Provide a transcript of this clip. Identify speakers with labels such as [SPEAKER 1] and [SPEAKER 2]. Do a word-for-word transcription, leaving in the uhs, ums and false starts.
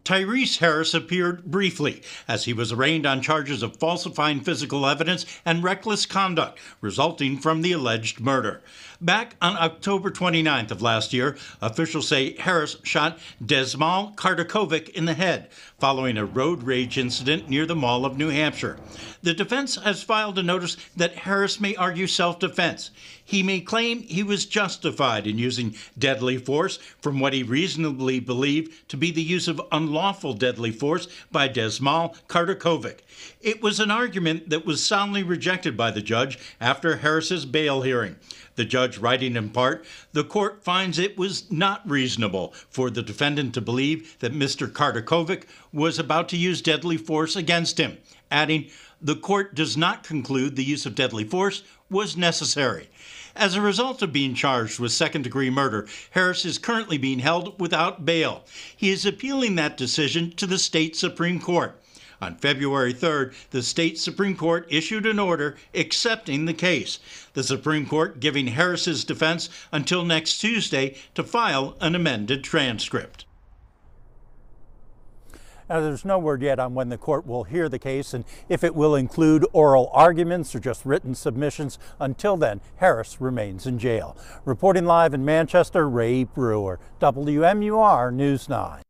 [SPEAKER 1] Tyrese Harris appeared briefly as he was arraigned on charges of falsifying physical evidence and reckless conduct resulting from the alleged murder. Back on October twenty-ninth of last year, officials say Harris shot Desmal Kartakovic in the head following a road rage incident near the Mall of New Hampshire. The defense has filed a notice that Harris may argue self-defense. He may claim he was justified in using deadly force from what he reasonably believed to be the use of unlawful deadly force by Desmal Kartakovic. It was an argument that was soundly rejected by the judge after Harris's bail hearing. The judge writing in part, "The court finds it was not reasonable for the defendant to believe that Mister Kartakovic was about to use deadly force against him," adding, "The court does not conclude the use of deadly force was necessary." As a result of being charged with second-degree murder, Harris is currently being held without bail. He is appealing that decision to the state Supreme Court. On February third, the state Supreme Court issued an order accepting the case. The Supreme Court giving Harris's defense until next Tuesday to file an amended transcript.
[SPEAKER 2] Now, there's no word yet on when the court will hear the case and if it will include oral arguments or just written submissions. Until then, Harris remains in jail. Reporting live in Manchester, Ray Brewer, W M U R News nine.